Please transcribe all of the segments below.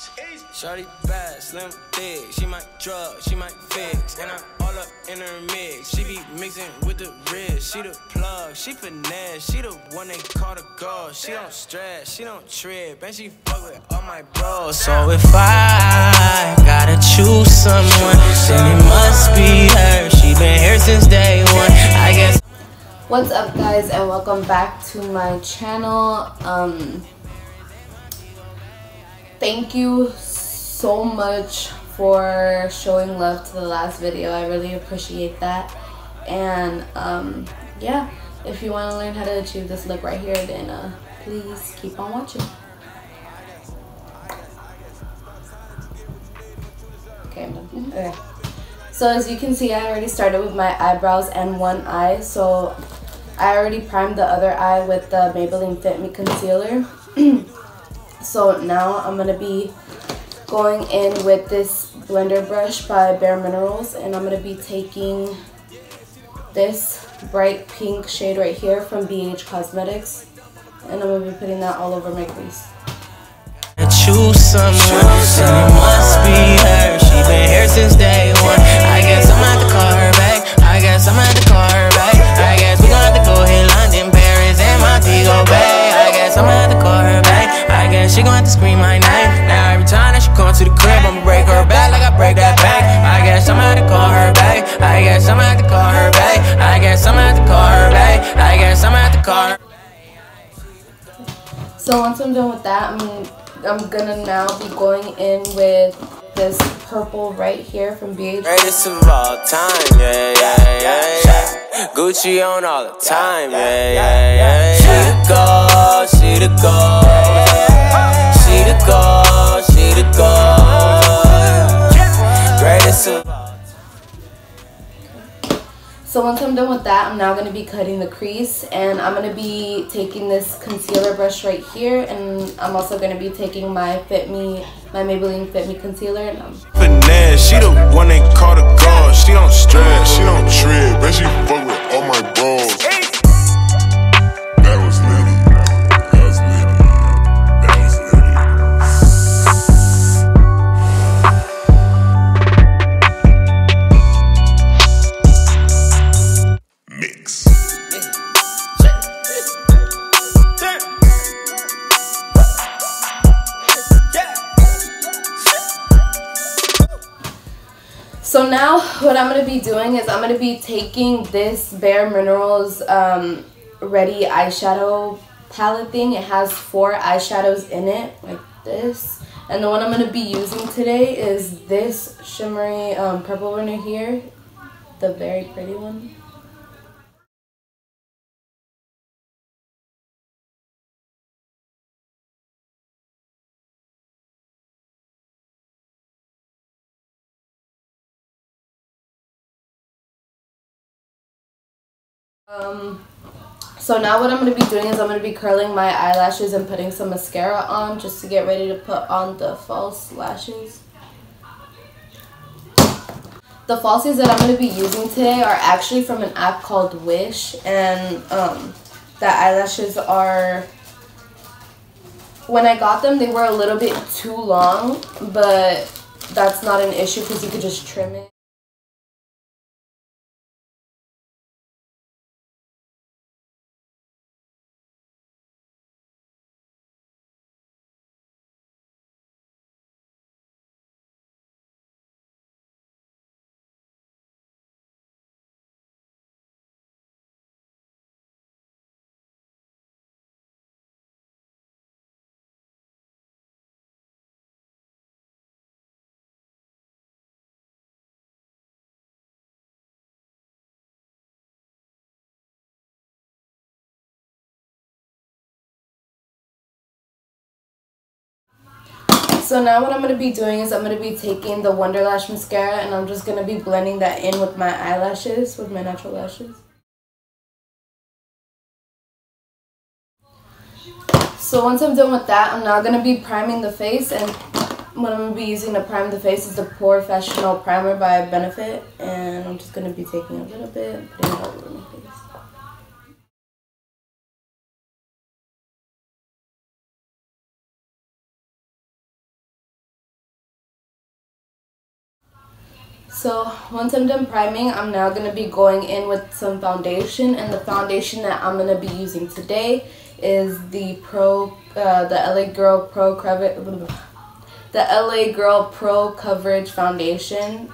Shawty bad, slim, thick. She might drug, she might fix. And I'm all up in her mix. She be mixing with the wrist. She the plug, she finesse. She the one they call the girl. She don't stress, she don't trip. And she fuck with all my bros. So if I gotta choose someone, then it must be her. She been here since day one, I guess. What's up, guys, and welcome back to my channel. Thank you so much for showing love to the last video. I really appreciate that. And yeah, if you want to learn how to achieve this look right here, then please keep on watching. Okay, I'm done. Okay. So as you can see, I already started with my eyebrows and one eye. So I already primed the other eye with the Maybelline Fit Me concealer. So now I'm going to be going in with this blender brush by Bare Minerals, and I'm going to be taking this bright pink shade right here from BH Cosmetics, and I'm going to be putting that all over my crease. Choose someone, it must be her. She been here since day one. I guess I'm gonna have to call her back. I guess I'm gonna have to call her back. I guess we gonna have to go hit London, Paris, and Montego Bay. I guess I'm gonna have to call her back. I guess she gonna have to scream my name. Now every time that she come to the crib, I'ma break her back like I break that bank. I guess I'm gonna have to call her back. I guess I'm gonna have to call her back. I guess I'm gonna have to call her back. I guess I'm gonna have to call her. So once I'm done with that, I'm gonna now be going in with this purple right here from BH. Greatest of all time, yeah, yeah, yeah, yeah. Gucci on all the time, yeah, yeah, yeah. She the goal, she the goal. She the goal, she the goal. Greatest of all time. So once I'm done with that, I'm now going to be cutting the crease, and I'm going to be taking this concealer brush right here, and I'm also going to be taking my Maybelline Fit Me concealer, and finesse, she the one they call the girl. She don't stress, she don't trip, and she fuck with all my bros. That was litty, that was litty, that was litty. Mix. So now what I'm going to be doing is I'm going to be taking this Bare Minerals Ready eyeshadow palette thing. It has 4 eyeshadows in it, like this. And the one I'm going to be using today is this shimmery purple one right here, the very pretty one. So now what I'm going to be doing is I'm going to be curling my eyelashes and putting some mascara on just to get ready to put on the false lashes. The falsies that I'm going to be using today are actually from an app called Wish, and the eyelashes are, when I got them, they were a little bit too long, but that's not an issue because you could just trim it. So now what I'm going to be doing is I'm going to be taking the Wonder Lash mascara, and I'm just going to be blending that in with my eyelashes, with my natural lashes. So once I'm done with that, I'm now going to be priming the face, and what I'm going to be using to prime the face is the Professional Primer by Benefit, and I'm just going to be taking a little bit and putting it all over my face. So once I'm done priming, I'm now going to be going in with some foundation, and the foundation that I'm going to be using today is the LA Girl Pro Coverage Foundation.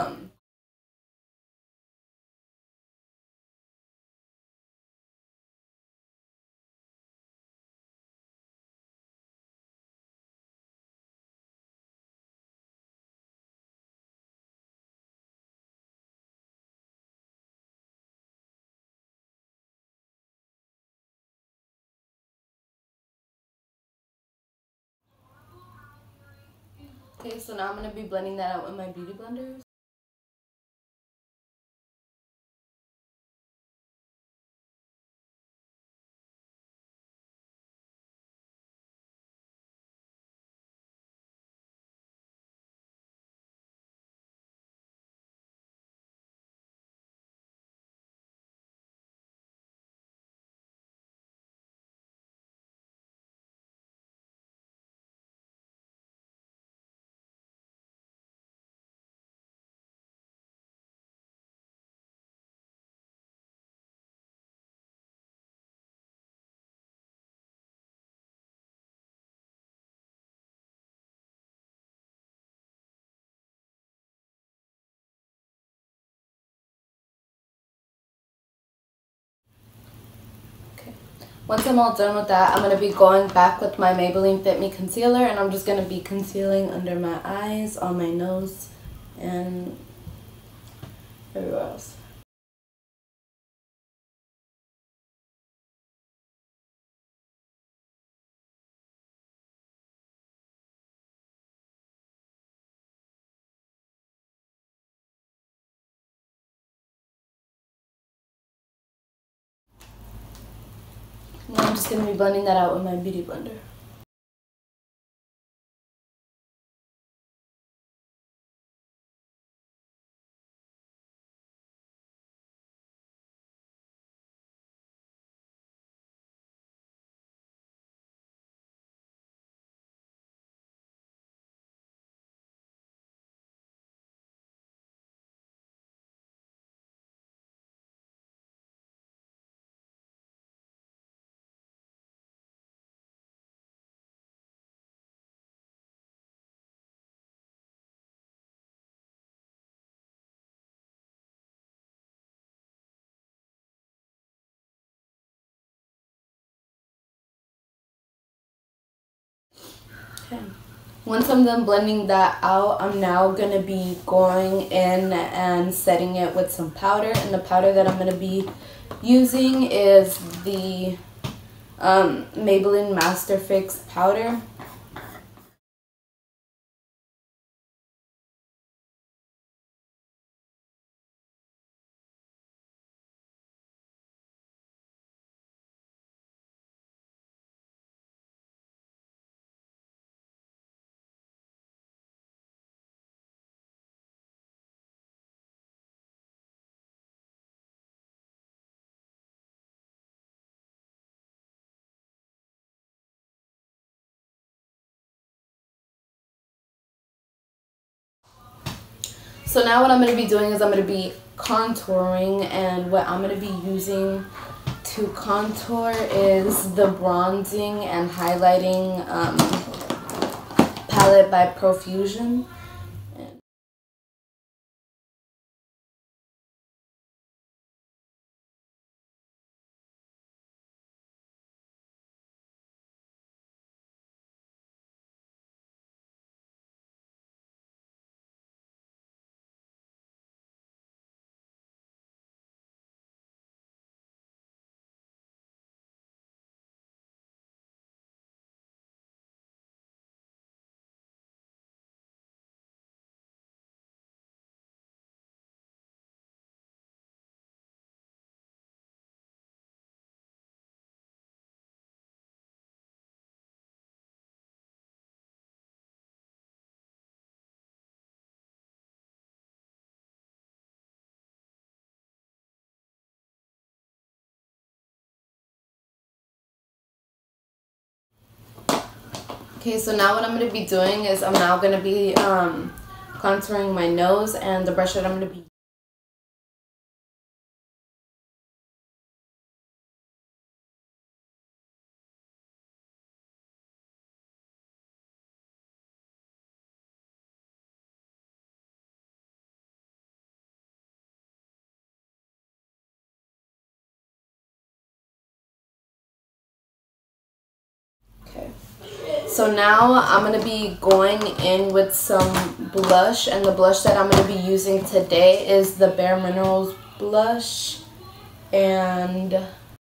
Okay, so now I'm going to be blending that out with my beauty blender. Once I'm all done with that, I'm going to be going back with my Maybelline Fit Me Concealer, and I'm just going to be concealing under my eyes, on my nose, and everywhere else. Now I'm just going to be blending that out with my beauty blender. Okay. Once I'm done blending that out, I'm now going to be going in and setting it with some powder. And the powder that I'm going to be using is the Maybelline Master Fix powder. So now what I'm going to be doing is I'm going to be contouring, and what I'm going to be using to contour is the bronzing and highlighting palette by Profusion. Okay, so now what I'm going to be doing is I'm now going to be contouring my nose, and the brush that I'm going to be So now I'm going to be going in with some blush, and the blush that I'm going to be using today is the Bare Minerals blush, and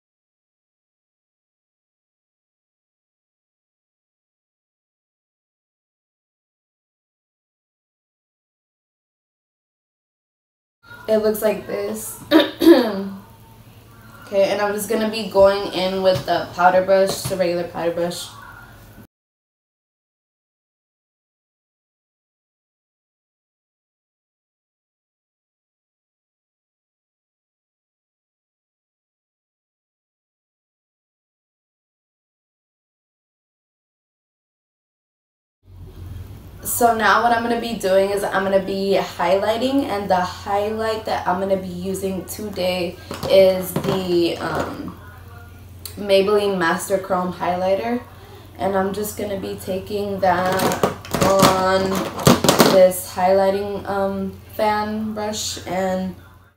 it looks like this. Okay, and I'm just going to be going in with the powder brush, the regular powder brush. So now what I'm going to be doing is I'm going to be highlighting, and the highlight that I'm going to be using today is the Maybelline Master Chrome highlighter, and I'm just going to be taking that on this highlighting fan brush and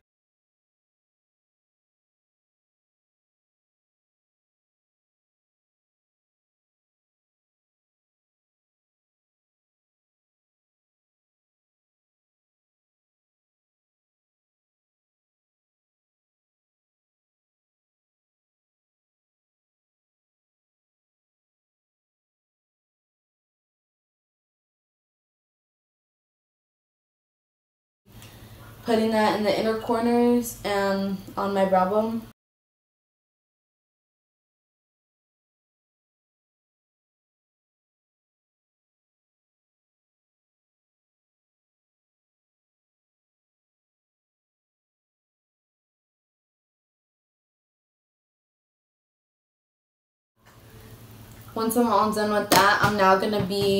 putting that in the inner corners and on my brow bone. Once I'm all done with that, I'm now going to be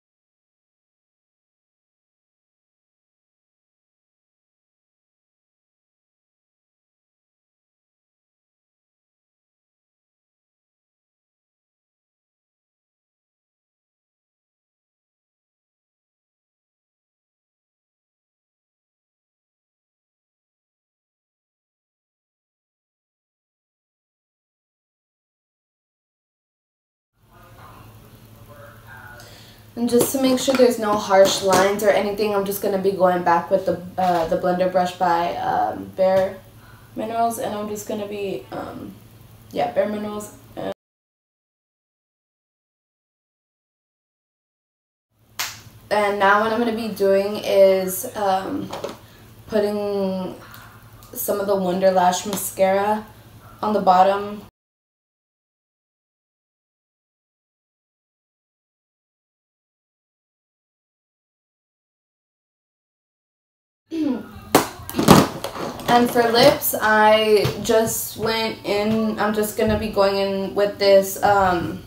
and just to make sure there's no harsh lines or anything, I'm just going to be going back with the blender brush by Bare Minerals, and I'm just going to be, yeah, Bare Minerals. And now what I'm going to be doing is putting some of the Wonder Lash mascara on the bottom. And for lips, I just went in, I'm just going to be going in with this